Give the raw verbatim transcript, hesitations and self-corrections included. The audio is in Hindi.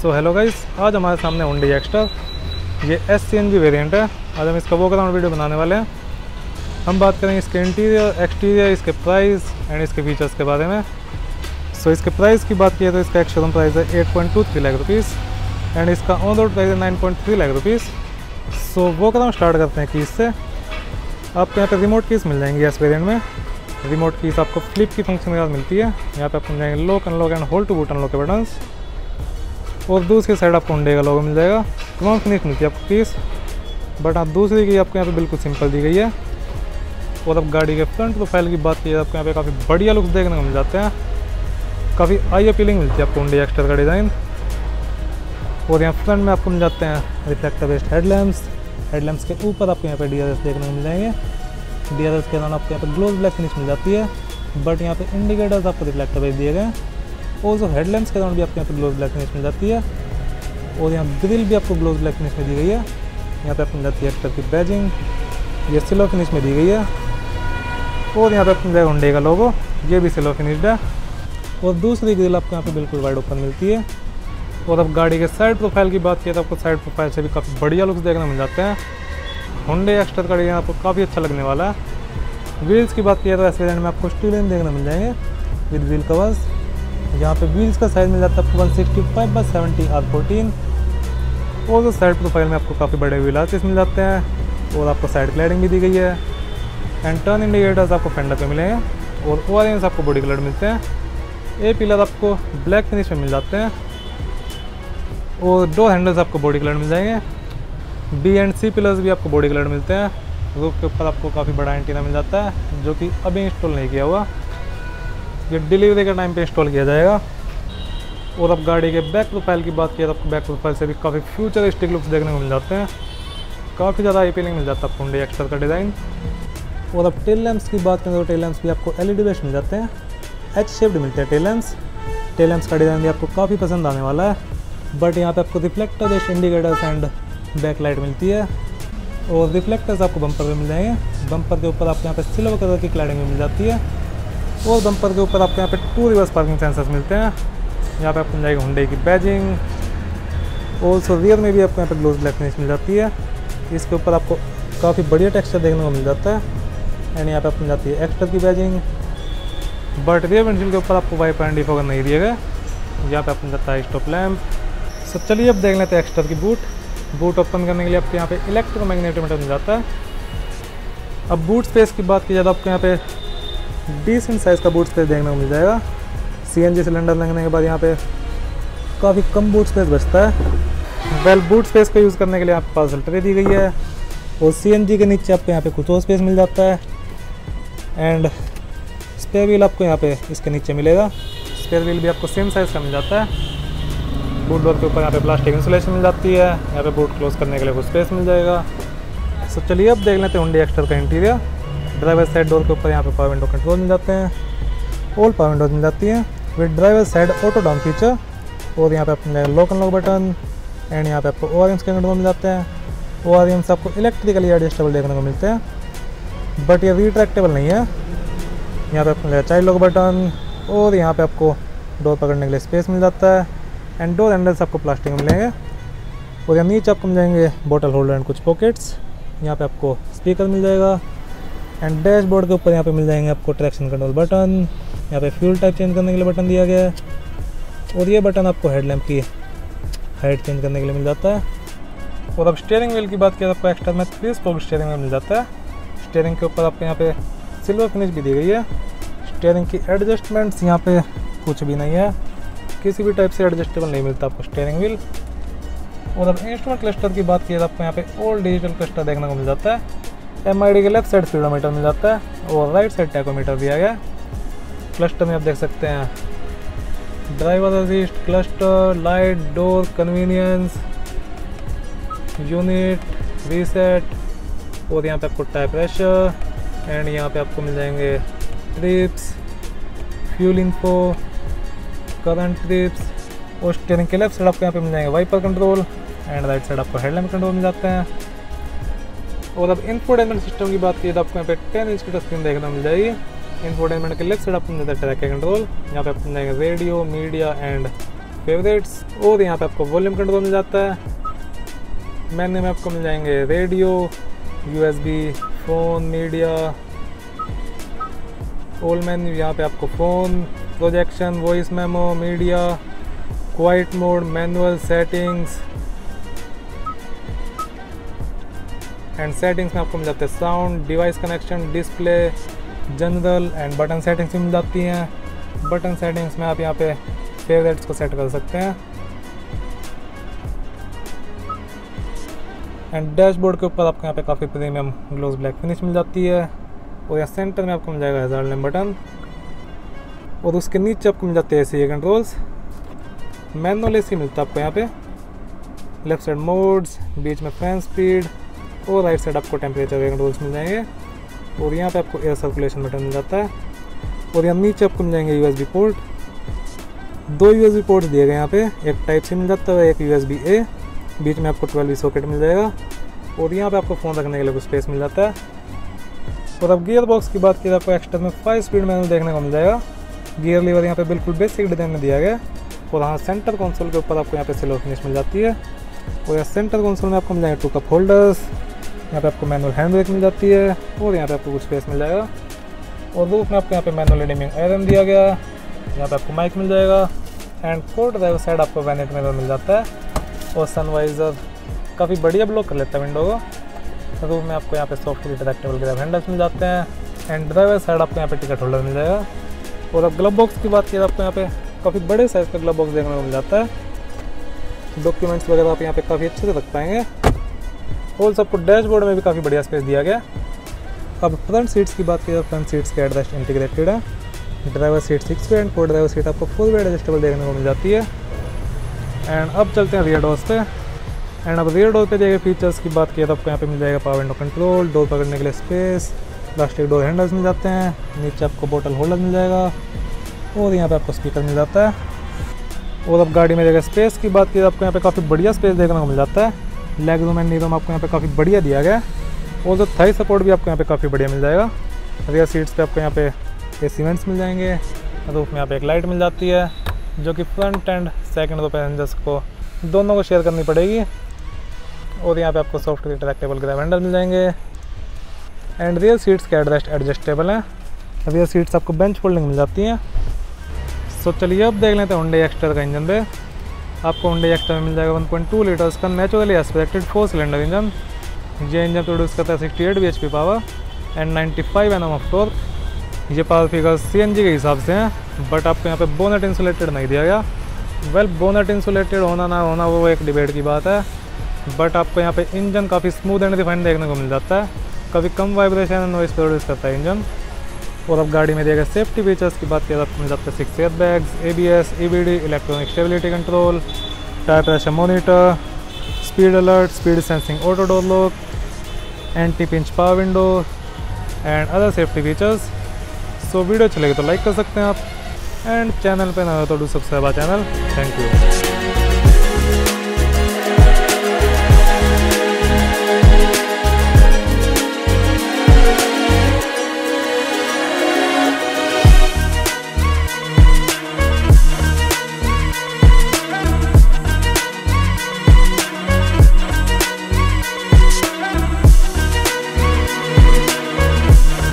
सो हेलो गाइस, आज हमारे सामने हुंडई एक्स्टर, ये S C N G variant है। आज हम इसका वॉक अराउंड वीडियो बनाने वाले हैं। हम बात करेंगे इसके इंटीरियर, एक्सटीरियर, इसके प्राइस एंड इसके फीचर्स के बारे में। सो so, इसके प्राइस की बात किए तो इसका एक शोरूम प्राइस है eight point two three lakh rupees and इसका ऑन रोड प्राइस है nine point three lakh rupees. So walk around start करते हैं कीज़ से। आपको यहाँ पे रिमोट कीज़ मिल जाएंगी इस वेरिएंट में। रिमोट कीज़ आपको फ्लिप की फंक्शन के साथ मिलती है। यहाँ पे आपको मिल जाएंगे lock unlock and hold to boot unlock के बटन्स, और दूसरी साइड आपको हुंडई का लोगो मिल जाएगा। क्रोम फिनिश मिलती है आपको कीज़, बट हाँ दूसरी की आपको यहाँ पे बिल्कुल सिंपल दी गई है। और अब गाड़ी के फ्रंट प्रोफाइल की बात की जाए, आपको यहाँ पे काफ़ी बढ़िया लुक्स देखने को मिल जाते हैं। काफ़ी आई अपीलिंग मिलती है आपको हुंडई एक्स्टर का डिज़ाइन। और यहाँ फ्रंट में आपको मिल जाते हैं रिफ्लेक्टर बेस्ड हेडलैम्प्स। हेडलैम्प्स के ऊपर आपको यहाँ पे डी आर एस देखने को मिल जाएंगे। डी आर एस के दौरान आपको यहाँ पे ग्लोज ब्लैक फिनिश मिल जाती है, बट यहाँ पे इंडिकेटर्स आपको रिफ्लेक्टर बेस्ड दिए गए हैं। और जो हेडलैम्प्स के दौरान भी आपको यहाँ पे ग्लोज ब्लैक फिनिश मिल जाती है। और यहाँ ग्रिल भी आपको ग्लोज ब्लैक फिनिश में दी गई है। यहाँ पे आपको मिल जाती है एक्स्टर की बैजिंग, ये सिल्वर फिनिश में दी गई है। और यहाँ पे आपको मिल जाएगा हुंडई का लोगो, ये भी सिल्वर फिनिश्ड है। और दूसरी ग्रिल आपको यहाँ पे बिल्कुल वाइड ओपन मिलती है। और अब गाड़ी के साइड प्रोफाइल की बात किया तो आपको साइड प्रोफाइल से भी काफ़ी बढ़िया लुक्स देखने मिल जाते हैं। हुंडई एक्स्टर का डिज़ाइन आपको काफ़ी अच्छा लगने वाला है। व्हील्स की बात किया तो इस वेरिएंट में आपको स्टील रिम देखने मिल जाएंगे विद व्हील कवर्स। यहाँ पे व्हील्स का साइज मिल जाता है आपको one sixty five by seventy R fourteen. और जो साइड प्रोफाइल में आपको काफ़ी बड़े व्हील आर्चेस मिल जाते हैं। और आपको साइड क्लैडिंग भी दी गई है। एंड टर्न इंडिकेटर्स आपको फेंडर पे मिलेंगे। और ओ आर एम्स आपको बॉडी कलर मिलते हैं। ए पिलर आपको ब्लैक फिनिश में मिल जाते हैं। और डोर हैंडल्स आपको बॉडी कलर मिल जाएंगे। बी एंड सी पिलर्स भी आपको बॉडी कलर मिलते हैं। रूफ के ऊपर आपको काफ़ी बड़ा एंटीना मिल जाता है, जो कि अभी इंस्टॉल नहीं किया हुआ, ये डिलीवरी के टाइम पे इंस्टॉल किया जाएगा। और अब गाड़ी के बैक प्रोफाइल की बात किया तो आपको बैक प्रोफाइल से भी काफ़ी फ्यूचरिस्टिक लुक्स देखने को मिल जाते हैं। काफ़ी ज़्यादा अपीलिंग मिल जाता है आपको हुंडई एक्स्टर का डिज़ाइन। और अब टेल लैंप्स की बात करें तो टेल लैंप्स भी आपको एल ई डी बेस्ड मिल जाते हैं। एच शेप्ड मिलते हैं टेल लैंप्स। टेल लैंप्स का डिज़ाइन भी आपको काफ़ी पसंद आने वाला है। बट यहाँ पे आपको reflector based indicators and back light मिलती है। और रिफ्लेक्टर्स आपको बम्पर पे मिल जाएंगे। बम्पर के ऊपर आपको यहाँ पे सिल्वर कलर की क्लैडिंग भी मिल जाती है। और बम्पर के ऊपर आपको यहाँ पे टू रिवर्स पार्किंग सेंसर्स मिलते हैं। यहाँ पे आपको मिल जाएगी हुंडई की बैजिंग। और सो रियर में भी आपको यहाँ पे ग्लोज ब्लैक फिनिश मिल जाती है। इसके ऊपर आपको काफ़ी बढ़िया टेक्सचर देखने को मिल जाता है। एंड यहाँ पे आपको मिल जाती है एक्स्टर की बैजिंग। बट रियर विंडशील्ड के ऊपर आपको वाइपर एंड डिफॉगर नहीं दिए गए। यहाँ पे आपको मिल जाता है स्टॉप लैम्प। सो चलिए अब देख लेते हैं एक्स्टर की बूट। बूट ओपन करने के लिए आपको यहाँ पे इलेक्ट्रोमैग्नेटोमीटर मिल जाता है। अब बूट स्पेस की बात की जाए तो आपको यहाँ पे डिसेंट साइज़ का बूट स्पेस देखने को मिल जाएगा। सी एन जी सिलेंडर लगने के बाद यहाँ पे काफ़ी कम बूट स्पेस बचता है। वेल बूट स्पेस को यूज़ करने के लिए आपके पास ट्रे दी गई है। और सी एन जी के नीचे आपको यहाँ पे कुछ और स्पेस मिल जाता है। एंड स्पेयर व्हील आपको यहाँ पे इसके नीचे मिलेगा। स्पेयर व्हील भी आपको सेम साइज़ का मिल जाता है। बूट डोर के ऊपर यहाँ पे प्लास्टिक इंसुलेशन मिल जाती है। यहाँ पे बूट क्लोज करने के लिए कुछ स्पेस मिल जाएगा। सो चलिए अब देख लेते हैं हुंडई एक्स्टर का इंटीरियर। ड्राइवर साइड डोर के ऊपर यहाँ पे पावर विंडो कंट्रोल मिल जाते हैं। ऑल पावर विंडोज मिल जाती हैं with driver side auto down feature. और यहाँ पे आपको मिल जाएगा लॉक अनलॉक बटन। एंड यहाँ पे आपको ओ आर एम्स के कंट्रोल मिल जाते हैं। ओ आर एम्स आपको इलेक्ट्रिकली एडजस्टेबल देखने को मिलते हैं, बट ये रिट्रैक्टेबल नहीं है। यहाँ पे आपको मिल जाएगा चाइल्ड लॉक बटन। और यहाँ पे आपको डोर पकड़ने के लिए स्पेस मिल जाता है। एंड डोर हैंडल्स आपको प्लास्टिक में मिलेंगे। और यहाँ नीचे आपको मिल जाएंगे बोतल होल्डर एंड कुछ पॉकेट्स। यहाँ पे आपको स्पीकर मिल जाएगा। एंड डैशबोर्ड के ऊपर यहाँ पे मिल जाएंगे आपको ट्रैक्शन कंट्रोल बटन। यहाँ पे फ्यूल टाइप चेंज करने के लिए बटन दिया गया है। और ये बटन आपको हेडलैम्प की हाइट चेंज करने के लिए मिल जाता है। और अब स्टीयरिंग व्हील की बात किया तो आपको एक्स्ट्रा में थ्री स्पोक स्टीयरिंग व्हील मिल जाता है। स्टीयरिंग के ऊपर आपको यहाँ पे सिल्वर फिनिश भी दी गई है। स्टीयरिंग की एडजस्टमेंट्स यहाँ पे कुछ भी नहीं है, किसी भी टाइप से एडजस्टेबल नहीं मिलता आपको स्टीयरिंग व्हील। और अब इंस्ट्रूमेंट क्लस्टर की बात की तो आपको यहाँ पे ऑल डिजिटल क्लस्टर देखने को मिल जाता है। एम आई डी के लेफ्ट साइड स्पीडोमीटर मिल जाता है और राइट साइड टैकोमीटर दिया गया है। क्लस्टर में आप देख सकते हैं driver assist, cluster, light, door, convenience, unit, reset. और यहाँ पे आपको टायर प्रेशर। एंड यहाँ पे आपको मिल जाएंगे trips, fuel info, current trips. और स्टीयरिंग के लेफ्ट साइड आपको यहाँ पे मिल जाएंगे wiper control. And right side आपको हेडलैम्प कंट्रोल मिल जाते हैं। और अब इंफोटेनमेंट सिस्टम की बात की तो आपको यहाँ पे टेन इंच की टच स्क्रीन देखने को मिल जाएगी। इंफोटेनमेंट के लेफ्ट साइड आपको मिल जाता है ट्रैक कंट्रोल। यहाँ पे आपको मिल जाएंगे रेडियो, मीडिया एंड फेवरेट्स, और यहाँ पे आपको वॉल्यूम कंट्रोल मिल जाता है। मेन्यू में आपको मिल जाएंगे radio, USB, phone, media, all menu. यहाँ पे आपको phone, projection, voice memo, media, quiet mode, manual, settings and settings में आपको मिल जाते हैं sound, device connection, display, general and button settings भी मिल जाती हैं। बटन सेटिंग्स में आप यहाँ पे फेवरेट्स को सेट कर सकते हैं। एंड डैशबोर्ड के ऊपर आपको यहाँ पे काफ़ी प्रीमियम ग्लोस ब्लैक फिनिश मिल जाती है। और यहाँ सेंटर में आपको मिल जाएगा हज़ार लेम बटन, और उसके नीचे आपको मिल जाते हैं एसी कंट्रोल्स। मैनुअल एसी मिलता है आपको यहाँ पे, लेफ्ट साइड मोड्स, बीच में फैन स्पीड, और राइट साइड आपको टेम्परेचर के कंट्रोल्स मिल जाएंगे। और यहाँ पे आपको एयर सर्कुलेशन बटन मिल जाता है। और यहाँ नीचे आपको मिल जाएंगे यूएसबी पोर्ट, दो यूएसबी पोर्ट्स दिए गए यहाँ पे, एक टाइप सी मिल जाता है, एक यूएसबी ए, बीच में आपको ट्वेल्व वी सॉकेट मिल जाएगा। और यहाँ पे आपको फ़ोन रखने के लिए कुछ स्पेस मिल जाता है। और अब गियर बॉक्स की बात की तो आपको एक्स्ट्रा में फाइव स्पीड मैनुअल देखने को मिल जाएगा। गियर लीवर यहाँ पे बिल्कुल बेसिक डिज़ाइन में दिया गया। और हाँ, सेंटर कंसोल के ऊपर आपको यहाँ पे सिल्वर फिनिश मिल जाती है। और यहाँ सेंटर कंसोल में आपको मिल जाएंगे टू कप होल्डर्स, यहाँ पे आपको मैनुअल हैंड ब्रेक मिल जाती है, और यहाँ पे आपको कुछ स्पेस मिल जाएगा। और रूफ में आपको यहाँ पे मैनुअल डिमिंग आयरन दिया गया, यहाँ पे आपको माइक मिल जाएगा। एंड कोड ड्राइवर साइड आपको वैनिट मिरर मिल जाता है, और सनवाइजर काफ़ी बढ़िया ब्लॉक कर लेता है विंडो को। रूफ में आपको यहाँ पे सॉफ्ट रिट्रैक्टेबल ग्रैब हैंडल्स मिल जाते हैं। एंड ड्राइवर साइड आपको यहाँ पे टिकट होल्डर मिल जाएगा। और अब ग्लव बॉक्स की बात की तो आपको यहाँ पे काफ़ी बड़े साइज़ का ग्लव बॉक्स देखने को मिल जाता है। डॉक्यूमेंट्स वगैरह आप यहाँ पे काफ़ी अच्छे से रख पाएंगे। और सबको डैशबोर्ड में भी काफ़ी बढ़िया स्पेस दिया गया। अब फ्रंट सीट्स की बात की तो फ्रंट सीट्स के एडजस्ट इंटीग्रेटेड है। Driver seat six way and को ड्राइवर सीट आपको फोर वे एडजस्टेबल देखने को मिल जाती है। एंड अब चलते हैं रियर डोर्स पे। एंड अब रियर डोर पे दिए गए फीचर्स की बात की तो आपको यहाँ पे मिल जाएगा पावर विंडो कंट्रोल, डोर पकड़ने के लिए स्पेस, प्लास्टिक डोर हैंडल्स मिल जाते हैं, नीचे आपको बोतल होल्डर मिल जाएगा, और यहाँ पे आपको स्पीकर मिल जाता है। और अब गाड़ी में जगह स्पेस की बात की तो आपको यहाँ पे काफ़ी बढ़िया स्पेस देखने को मिल जाता है। Leg room and knee room आपको यहाँ पे काफ़ी बढ़िया दिया गया है। और जो थाई सपोर्ट भी आपको यहाँ पे काफ़ी बढ़िया मिल जाएगा। रियर सीट्स पे आपको यहाँ पे एसी वेंट्स मिल जाएंगे। रूफ में यहाँ पे एक लाइट मिल जाती है, जो कि फ्रंट एंड सेकंड दो पैसेंजर्स को दोनों को शेयर करनी पड़ेगी। और यहाँ पे आपको सॉफ्ट रिट्रैक्टेबल ग्रैब हैंडल मिल जाएंगे। एंड रियर सीट्स के एडजस्ट एडजस्टेबल हैं। रियर सीट्स आपको बेंच फोल्डिंग मिल जाती हैं। सो चलिए अब देख लेते हैं हुंडई एक्स्ट्रा का इंजन पे। आपको हुंडई एक्स्ट्रा में मिल जाएगा वन पॉइंट टू लीटर्स का naturally aspected four cylinder engine. ये इंजन प्रोड्यूस करता है sixty eight B H P power and ninety five N M of torque. ये power figure C N G के हिसाब से हैं, बट आपको यहाँ पे बोनेट इंसुलेटेड नहीं दिया गया। वेल बोनेट इंसुलेटेड होना ना होना वो एक डिबेट की बात है, बट आपको यहाँ पे इंजन काफ़ी स्मूथ एंड रिफाइंड देखने को मिल जाता है। कभी कम वाइब्रेशन एंड नॉइस प्रोड्यूस करता है इंजन। और अब गाड़ी में दिए सेफ्टी फीचर्स की बात की तो आपको मिल जाता है six air bags, A B S, E B D, electronic stability control, tyre pressure monitor, speed alert, speed sensing auto door lock, anti pinch power window and other safety features. So video अच्छी लगे तो लाइक कर सकते हैं आप, एंड चैनल पे ना हो तो do subscribe our channel. Thank you.